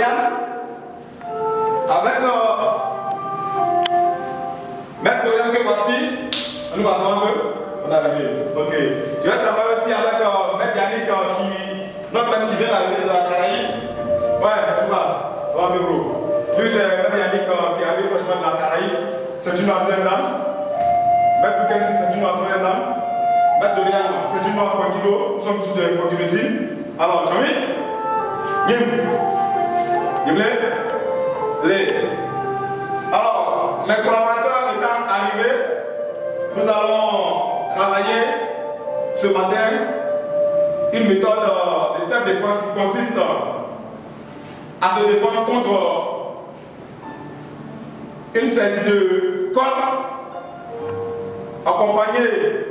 Dorian. Avec Maître Dorian que voici. Nous passons un peu. On a arrivé. Ok. Je vais travailler aussi avec Maître Yannick notre maître qui vient d'arriver de la Caraïbe. Ouais, tu vas. Ça va, mes bros. Lui, c'est Maître Yannick qui arrive fraîchement de la Caraïbe. C'est une troisième dame. Maître Bukensi, c'est une troisième dame. Maître Dorian, c'est une noire Pointido. Nous sommes tous de Pointido. Alors, Jamy, alors, mes collaborateurs étant arrivés, nous allons travailler ce matin une méthode de self-défense qui consiste à se défendre contre une saisie de colle accompagnée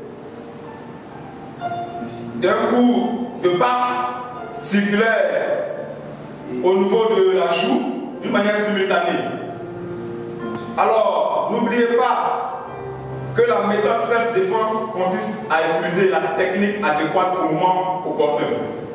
d'un coup de baffe circulaire au niveau de la joue d'une manière simultanée. Alors, n'oubliez pas que la méthode self-défense consiste à utiliser la technique adéquate au moment opportun.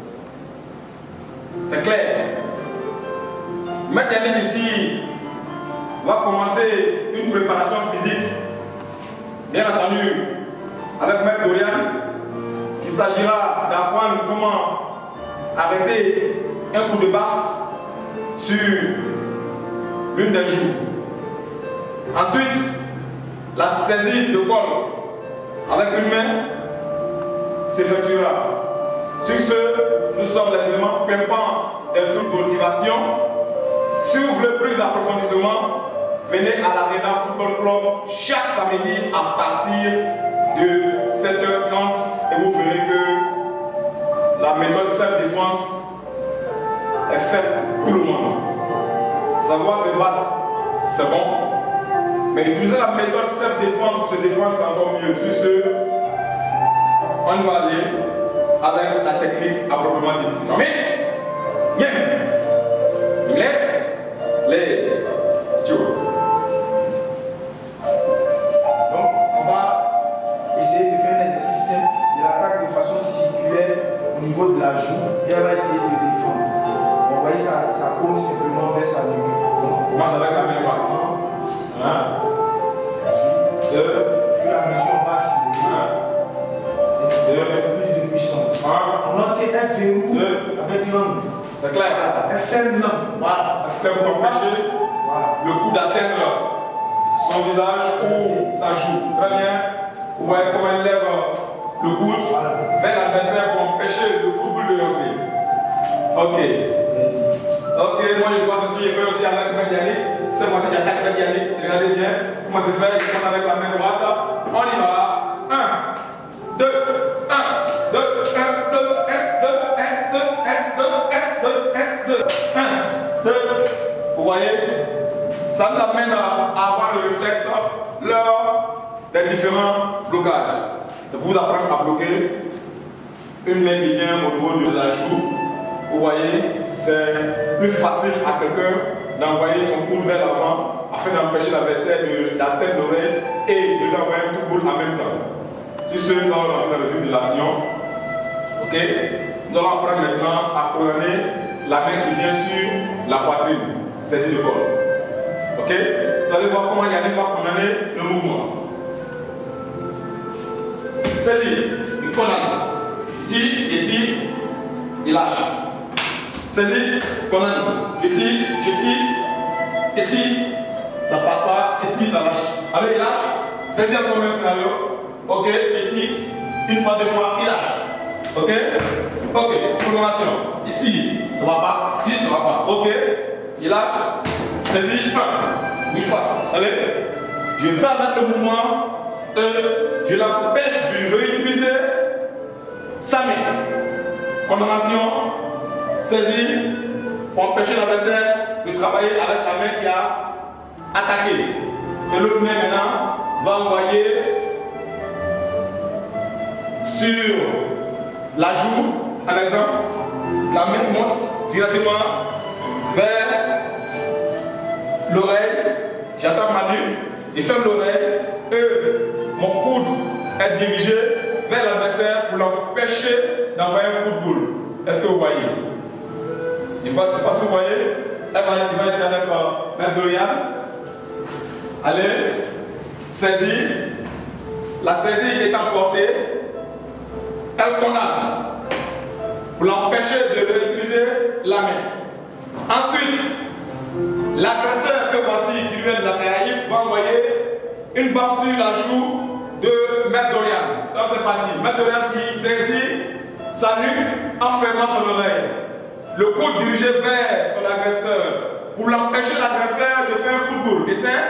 C'est clair. Maître Yannick ici va commencer une préparation physique, bien entendu, avec Maître Dorian. Il s'agira d'apprendre comment arrêter un coup de baffe sur l'une des joues. Ensuite, la saisie de colle avec une main s'effectuera. Sur ce, nous sommes les éléments pimpants des groupes de motivation. Si vous voulez plus d'approfondissement, venez à l'Arena Football Club chaque samedi à partir de 7h30 et vous verrez que la méthode self-défense est faite pour tout le monde. Savoir se battre, c'est bon, mais utiliser la méthode self-défense pour se défendre, c'est encore mieux. Sur ce, on va aller avec la technique à proprement dit. Mais, bien, les Joe. Donc, on va essayer de faire un exercice simple. Il attaque de façon circulaire au niveau de la joue et elle va essayer de défendre. Vous voyez, ça paume simplement vers sa nuque. On commence avec la même partie. 1, 2, au fur et à mesure, on va accélérer. 1, 2, plus de puissance. 1, on note qu'elle verrouille avec l'angle. c'est clair. Elle ferme l'angle. Voilà. Elle ferme pour empêcher le coup d'atteindre son visage ou sa joue. Très bien. Vous voyez comment elle lève le coude vers l'adversaire pour empêcher le coup de rentrer. Ok. Ok, moi je passe aussi, je fais aussi avec Maître Yannick. Cette fois-ci j'attaque Maître Yannick. Regardez bien comment c'est fait. Je commence avec la main droite. On y va. 1, 2, 1, 2, 1, 2, 1, 2, 1, 2, 1, 2, 1, 2, 1, 2. Vous voyez, ça nous amène à avoir le réflexe lors des différents blocages. C'est pour vous apprendre à bloquer une main qui vient au niveau de la joue. Vous voyez, c'est plus facile à quelqu'un d'envoyer son coude vers l'avant afin d'empêcher l'adversaire d'atteindre l'oreille et de lui envoyer un coup de boule en même temps. Sur ce, nous allons rentrer dans le vif de l'action. Ok? Nous allons apprendre maintenant à coordonner la main qui vient sur la poitrine, saisie de corps. Ok? Vous allez voir comment Yannick va coordonner le mouvement. Saisie, il coordonne. Il tire, il lâche. Saisie, coordonne. Je tire, je tire, ça passe pas, il tire, ça lâche. Allez, il lâche. Saisie en premier scénario. Ok, il tire, une fois, deux fois, il lâche. Ok? Ok, coordination. Ici, ça va pas, ici, ça va pas. Ok, il lâche. Saisie, 1. Bouge pas. Allez. Je vais avec le mouvement. Je l'empêche de réutiliser sa main. Coordination. Saisie. Pour empêcher l'adversaire de travailler avec la main qui a attaqué. Et l'autre main maintenant va envoyer sur la joue, par exemple, la main monte directement vers l'oreille, j'attends ma nuque, je ferme l'oreille, et mon coude est dirigé vers l'adversaire pour l'empêcher d'envoyer un coup de boule. Est-ce que vous voyez? Je ne sais pas si vous voyez. Elle va essayer avec Maître Dorian. Allez, saisie. La saisie est emportée. Elle condamne pour l'empêcher de réutiliser la main. Ensuite, l'agresseur que voici qui vient de la Caraïbe va envoyer une baffe sur la joue de Maître Dorian. Donc c'est parti. Maître Dorian qui saisit sa nuque en fermant son oreille. Le coude dirigé vers son agresseur pour l'empêcher l'agresseur de faire un coup de boule. Et c'est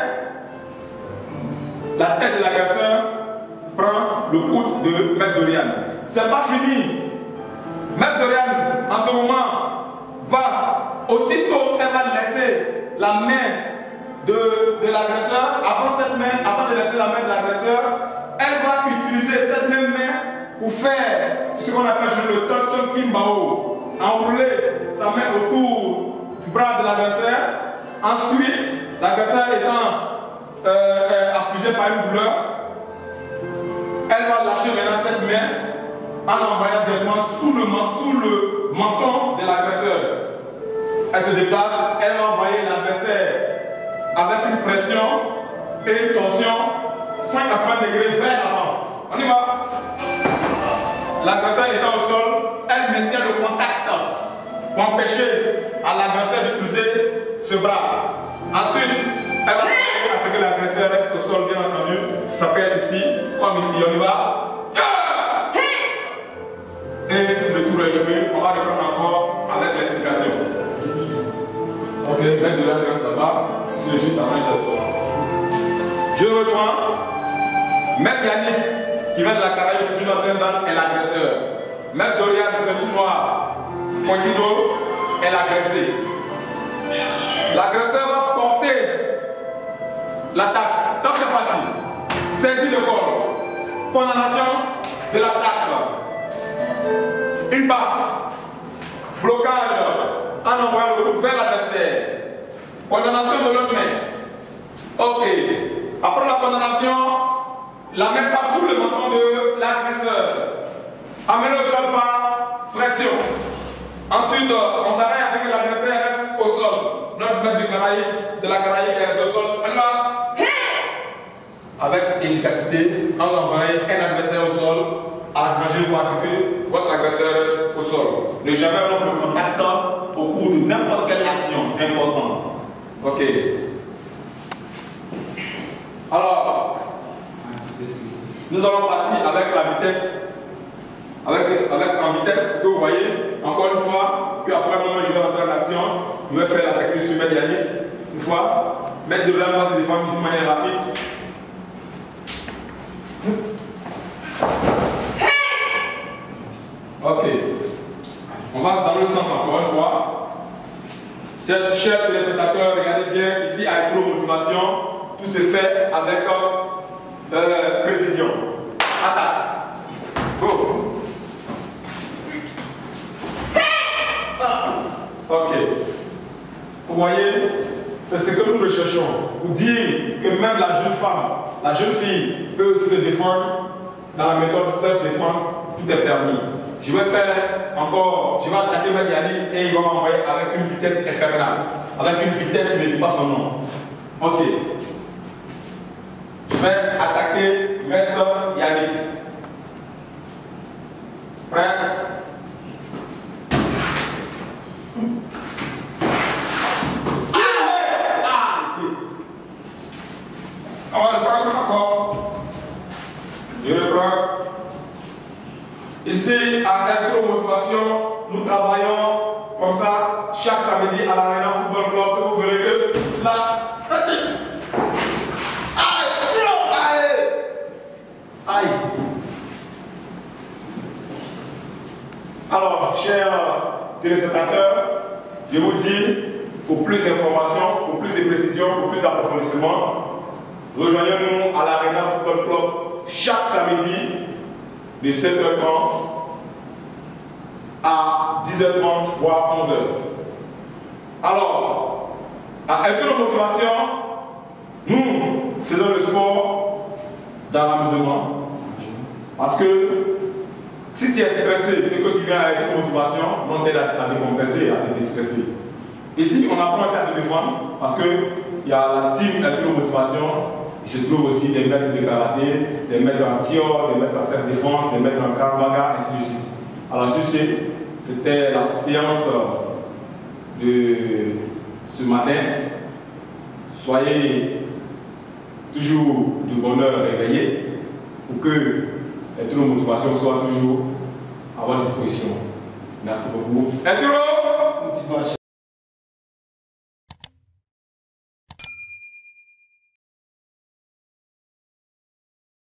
la tête de l'agresseur prend le coude de Maître Dorian. C'est pas fini. Maître Dorian, en ce moment, va aussitôt, elle va laisser la main de l'agresseur. Avant de laisser la main de l'agresseur, elle va utiliser cette même main pour faire ce qu'on appelle le Toston Kimbao. Enrouler sa main autour du bras de l'agresseur. Ensuite, l'agresseur étant affligé par une douleur, elle va lâcher maintenant cette main en l'envoyant directement sous le menton de l'agresseur. Elle se déplace, elle va envoyer l'adversaire avec une pression et une torsion 180 degrés vers l'avant. On y va. L'agresseur étant au sol, elle maintient le contact pour empêcher à l'agresseur d'utiliser ce bras. Ensuite, elle va s'assurer à ce que l'agresseur reste au sol, bien entendu. Ça peut être ici, comme ici. On y va. Et le tour est joué. On va reprendre encore avec l'explication. Ok, Maître Dorian reste là-bas. C'est le jeu par Je reprends. Maître Yannick, qui vient de la Caraïbe, c'est une autre dame, est l'agresseur. Maître Dorian, c'est noir. Pointido est l'agressé. L'agresseur va porter l'attaque. Donc c'est parti. Saisie de corps. Condamnation de l'attaque. Une baffe. Blocage en envoyant le coup vers l'adversaire. Condamnation de l'autre main. Ok. Après la condamnation, la main passe sous le menton de l'agresseur. Amené au sol par pression. Ensuite, on s'arrête à ce que l'adversaire reste au sol. Notre maître de la Caraïbe est resté au sol. Elle va, avec efficacité, quand vous envoyez un adversaire au sol, arrangez-vous à ce que votre agresseur reste au sol. Ne jamais rompre le contact au cours de n'importe quelle action. C'est important. Ok. Alors, nous allons partir avec la vitesse. En vitesse que vous voyez, encore une fois, puis après moment je vais rentrer en action, je vais faire la technique sur Maître Yannick. Une fois, Maître de l'homme va se défendre d'une manière rapide. Ok. On va dans le sens encore une fois. Chers téléspectateurs, regardez bien, ici à Motivation, tout se fait avec précision. Attaque. Go. Ok. Vous voyez, c'est ce que nous recherchons. Pour dire que même la jeune femme, la jeune fille peut aussi se défendre dans la méthode self-défense, tout est permis. Je vais faire encore, je vais attaquer Maître Yannick et il va m'envoyer avec une vitesse infernale. Avec une vitesse qui ne dit pas son nom. Ok. Je vais attaquer Maître Yannick. Prêt? On va reprendre encore. Je reprends. Ici, à Motivation, nous travaillons comme ça chaque samedi à l'Arena Football Club. Et vous verrez que là. Aïe! Alors, chers téléspectateurs, je vous dis, pour plus d'informations, pour plus de précisions, pour plus d'approfondissement, rejoignez-nous à l'Arena Football Club chaque samedi de 7h30 à 10h30, voire 11h. Alors, à Motivation, nous faisons le sport dans l'amusement. Parce que si tu tu es stressé et que tu viens avec une motivation, on t'aide à décompresser, à te déstresser. Ici, on apprend aussi à se défendre parce qu'il y a la team motivation. Il se trouve aussi des maîtres de karaté, des maîtres en tir, des maîtres en self-défense, des maîtres en krav maga, ainsi de suite. Alors, c'était la séance de ce matin. Soyez toujours de bonne heure réveillés pour que toutes nos motivations soient toujours à votre disposition. Merci beaucoup. Motivation.